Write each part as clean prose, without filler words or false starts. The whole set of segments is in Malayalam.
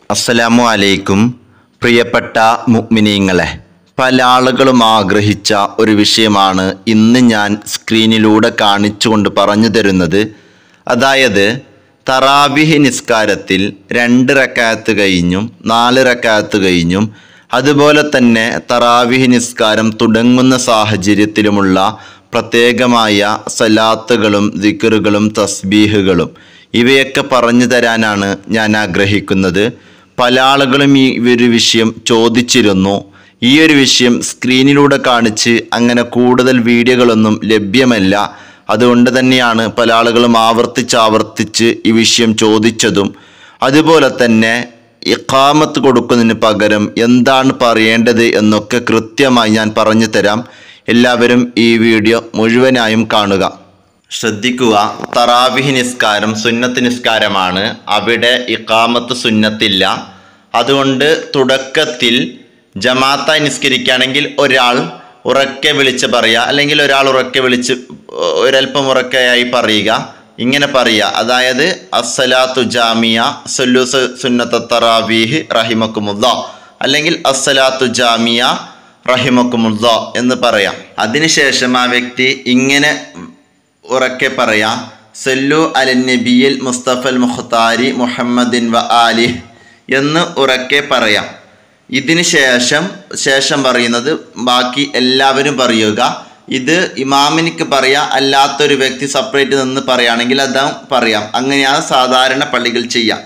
അസ്സലാമു അലൈക്കും. പ്രിയപ്പെട്ട മുഅ്മിനീങ്ങളെ, പല ആളുകളും ആഗ്രഹിച്ച ഒരു വിഷയമാണ് ഇന്ന് ഞാൻ സ്ക്രീനിലൂടെ കാണിച്ചുകൊണ്ട് പറഞ്ഞു തരുന്നത്. അതായത് തറാവിഹ് നിസ്കാരത്തിൽ 2 റക്അത്ത് കഴിഞ്ഞും 4 റക്അത്ത് കഴിഞ്ഞും അതുപോലെ തന്നെ തറാവിഹ് നിസ്കാരം തുടങ്ങുന്ന സാഹചര്യത്തിലുമുള്ള പ്രത്യേകമായ സലാത്തുകളും ദിക്റുകളും തസ്ബീഹുകളും ഇവയൊക്കെ പറഞ്ഞു തരാനാണ് ഞാൻ ആഗ്രഹിക്കുന്നത്. പല ആളുകളും ഈ ഒരു വിഷയം ചോദിച്ചിരുന്നു. ഈ ഒരു വിഷയം സ്ക്രീനിലൂടെ കാണിച്ച് അങ്ങനെ കൂടുതൽ വീഡിയോകളൊന്നും ലഭ്യമല്ല. അതുകൊണ്ട് തന്നെയാണ് പല ആളുകളും ആവർത്തിച്ച് ഈ വിഷയം ചോദിച്ചതും. അതുപോലെ തന്നെ ഇഖാമത്ത് കൊടുക്കുന്നതിന് പകരം എന്താണ് പറയേണ്ടത് എന്നൊക്കെ കൃത്യമായി ഞാൻ പറഞ്ഞു തരാം. എല്ലാവരും ഈ വീഡിയോ മുഴുവനായും കാണുക. ശ്രദ്ധിക്കുക, തറാവിഹ് നിസ്കാരം സുന്നത്ത് നിസ്കാരമാണ്. അവിടെ ഇഖാമത്ത് സുന്നത്തില്ല. അതുകൊണ്ട് തുടക്കത്തിൽ ജമാഅത്തായി നിസ്കരിക്കുകയാണെങ്കിൽ ഒരാൾ ഉറക്കെ വിളിച്ച് പറയുക, അല്ലെങ്കിൽ ഒരാൾ ഉറക്കെ വിളിച്ച് ഒരൽപ്പം ഉറക്കെയായി പറയുക. ഇങ്ങനെ പറയുക, അതായത് അസ്സലാത്തു ജാമിയ സല്ലു സുന്നത്ത തറാവീഹ് റഹിമക്കുമുല്ലാ, അല്ലെങ്കിൽ അസ്സലാത്തു ജാമിയ റഹിമക്കുമുല്ലാ എന്ന് പറയാം. അതിനുശേഷം ആ വ്യക്തി ഇങ്ങനെ ഉറക്കെ പറയാം, സല്ലു അലൻ നബിയിൽ മുസ്തഫൽ മുഖ്താരി മുഹമ്മദിൻ വ ആലിഹ് എന്ന് ഉറക്കെ പറയാം. ഇതിന് ശേഷം പറയുന്നത് ബാക്കി എല്ലാവരും പറയുക. ഇത് ഇമാമിനിക്ക് പറയാം, അല്ലാത്തൊരു വ്യക്തി സെപ്പറേറ്റ് നിന്ന് പറയുകയാണെങ്കിൽ അതും പറയാം. അങ്ങനെയാണ് സാധാരണ പള്ളികൾ ചെയ്യാം.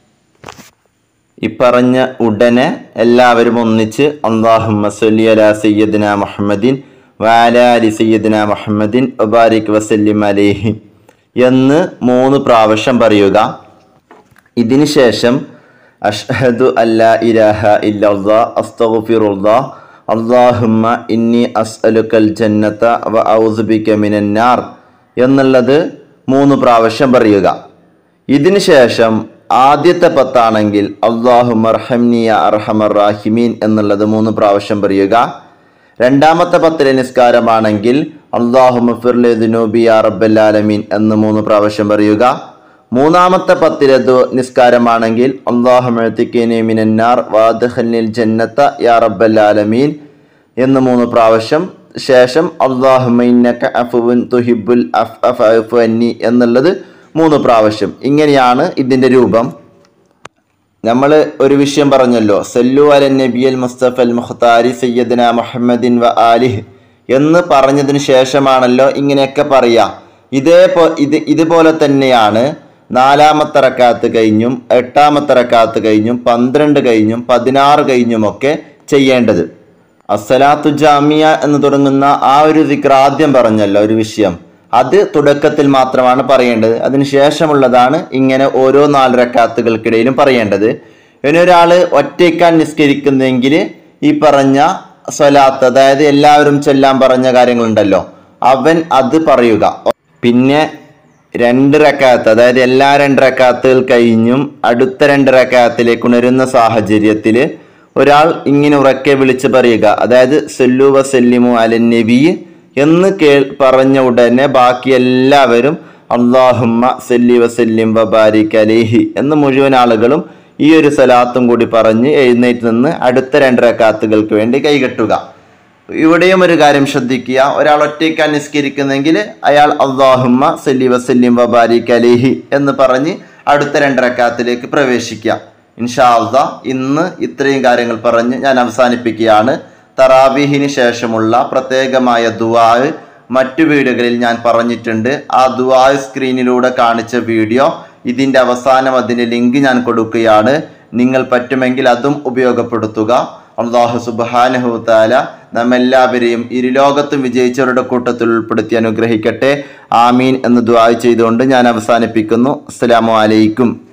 ഈ പറഞ്ഞ ഉടനെ എല്ലാവരും ഒന്നിച്ച് അല്ലാഹുമ്മ സ്വല്ലി അലാ സയ്യിദിനാ മുഹമ്മദിൻ വഅലാ ആലി സയ്യിദിനാ മുഹമ്മദിൻ വബാരിക് വസല്ലിം അലൈഹി എന്ന് 3 പ്രാവശ്യം പറയുക. ഇതിന് ശേഷം അഷ്ഹദു അല്ലാ ഇലാഹ ഇല്ലല്ലാഹ് അസ്തഗ്ഫിറുല്ലാഹ് അല്ലാഹുമ്മ ഇന്നി അസ്അലുക്കൽ ജന്നത വ അഊദു ബിക മിനൻ നാർ എന്നുള്ളത് 3 പ്രാവശ്യം പറയുക. ഇതിന് ശേഷം ആദ്യത്തെ 10 ആണെങ്കിൽ അല്ലാഹുമ്മ അർഹംനി യാ അർഹമർ റാഹിമീൻ എന്നുള്ളത് 3 പ്രാവശ്യം പറയുക. രണ്ടാമത്തെ 10 നിസ്കാരമാണെങ്കിൽ അല്ലാഹുമ്മ ഫിർലി ദുനൂബി യാ റബ്ബൽ ആലമീൻ എന്ന് 3 പ്രാവശ്യം പറയുക. മൂന്നാമത്തെ 10 നിസ്കാരമാണെങ്കിൽ അല്ലാഹുമ്മ അഅ്തിഖ്നി മിനൻ നാർ വഅദ്ഖിൽനിൽ ജന്നത യാ റബ്ബൽ ആലമീൻ എന്ന് 3 പ്രാവശ്യം. ശേഷം അല്ലാഹുമ്മ ഇന്നക അഫുവുൻ തുഹിബ്ബുൽ അഫ്വ ഫഅഫു അന്നി എന്നുള്ളത് 3 പ്രാവശ്യം. ഇങ്ങനെയാണ് ഇതിൻ്റെ രൂപം. നമ്മൾ ഒരു വിഷയം പറഞ്ഞല്ലോ, സല്ലു അലൻ നബിയൽ മുസ്തഫൽ മുഖ്താരി സയ്യിദനാ മുഹമ്മദിൻ വ ആലിഹ് എന്ന് പറഞ്ഞതിന് ശേഷമാണല്ലോ ഇങ്ങനെയൊക്കെ പറയുക. ഇതുപോലെ തന്നെയാണ് 4ാമത്തെ റക്അത്ത് കഴിഞ്ഞും 8ാമത്തെ റക്അത്ത് കഴിഞ്ഞും 12 കഴിഞ്ഞും 16 കഴിഞ്ഞുമൊക്കെ ചെയ്യേണ്ടത്. അസ്സലാത്തു ജാമിയ എന്ന് തുടങ്ങുന്ന ആ ഒരു ദിക്ർ ആദ്യം പറഞ്ഞല്ലോ ഒരു വിഷയം, അത് തുടക്കത്തിൽ മാത്രമാണ് പറയേണ്ടത്. അതിനുശേഷമുള്ളതാണ് ഇങ്ങനെ ഓരോ 4 റക്അത്തുകൾക്കിടയിലും പറയേണ്ടത്. ഇനി ഒരാൾ ഒറ്റയ്ക്കാൻ നിസ്കരിക്കുന്നെങ്കിൽ ഈ പറഞ്ഞ സ്വലാത്ത്, അതായത് എല്ലാവരും ചെല്ലാൻ പറഞ്ഞ കാര്യങ്ങളുണ്ടല്ലോ, അവൻ അത് പറയുക. പിന്നെ 2 റക്അത്ത്, അതായത് എല്ലാ 2 റക്അത്തുകൾ കഴിഞ്ഞും അടുത്ത 2 റക്അത്തിലേക്ക് ഉണരുന്ന സാഹചര്യത്തിൽ ഒരാൾ ഇങ്ങനെ ഉറക്കെ വിളിച്ച് പറയുക, അതായത് സല്ലു വസല്ലിമു അലൻ നബി എന്ന് പറഞ്ഞ ഉടനെ ബാക്കി എല്ലാവരും അല്ലാഹുമ്മ സല്ലി വസല്ലിം വബാരിക് അലൈഹി എന്ന് മുഴുവൻ ആളുകളും ഈ ഒരു സലാത്തും കൂടി പറഞ്ഞ് എഴുന്നേറ്റ് നിന്ന് അടുത്ത 2 റക്അത്തുകൾക്ക് വേണ്ടി കൈകെട്ടുക. ഇവിടെയും ഒരു കാര്യം ശ്രദ്ധിക്കുക, ഒരാൾ ഒറ്റയ്ക്കാൻ നിസ്കരിക്കുന്നെങ്കിൽ അയാൾ അല്ലാഹുമ്മ സല്ലി വസല്ലിം വബാരിക് അലൈഹി എന്ന് പറഞ്ഞ് അടുത്ത 2 റക്അത്തിലേക്ക് പ്രവേശിക്കുക. ഇൻഷാ അല്ലാഹ് ഇന്ന് ഇത്രയും കാര്യങ്ങൾ പറഞ്ഞ് ഞാൻ അവസാനിപ്പിക്കുകയാണ്. തറാവീഹിന് ശേഷമുള്ള പ്രത്യേകമായ ദുആ മറ്റു വീഡിയോകളിൽ ഞാൻ പറഞ്ഞിട്ടുണ്ട്. ആ ദുആ സ്ക്രീനിലൂടെ കാണിച്ച വീഡിയോ ഇതിൻ്റെ അവസാനം അതിൻ്റെ ലിങ്ക് ഞാൻ കൊടുക്കുകയാണ്. നിങ്ങൾ പറ്റുമെങ്കിൽ അതും ഉപയോഗപ്പെടുത്തുക. അല്ലാഹു സുബ്ഹാനഹു വ തആല നമ്മെല്ലാവരെയും ഇരുലോകത്തും വിജയിച്ചവരുടെ കൂട്ടത്തിൽ ഉൾപ്പെടുത്തി അനുഗ്രഹിക്കട്ടെ. ആമീൻ എന്ന് ദുആ ചെയ്തുകൊണ്ട് ഞാൻ അവസാനിപ്പിക്കുന്നു. അസ്സലാമു അലൈക്കും.